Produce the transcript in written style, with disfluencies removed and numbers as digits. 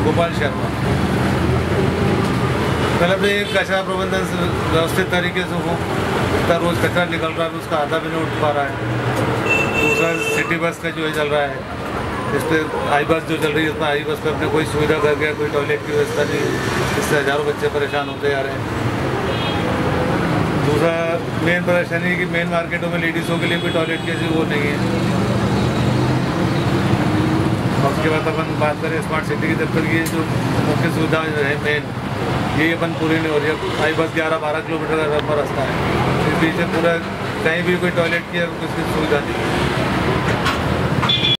भोपाल शहर में। मतलब एक कचरा प्रबंधन व्यवस्थित तरीके से हो, इतना रोज़ कचरा निकल रहा है उसका आधा भी नहीं उठ पा रहा है। दूसरा सिटी बस का जो है चल रहा है, इस पर आई बस जो चल रही है, उसमें आई बस पर अपने कोई सुविधा कर गया, कोई टॉयलेट की व्यवस्था नहीं, इससे हज़ारों बच्चे परेशान होते जा रहे हैं। दूसरा मेन परेशानी है कि मेन मार्केटों में लेडीज़ों के लिए कोई टॉयलेट की वो नहीं है। उसके बाद अपन बात करें स्मार्ट सिटी की, जब तक ये जो मुख्य सुविधा है मेन, ये अपन पूरी नहीं हो रही है। आई बस 11-12 किलोमीटर का रास्ता है, इस बीच में पूरा कहीं भी कोई टॉयलेट की कुछ सुविधा नहीं।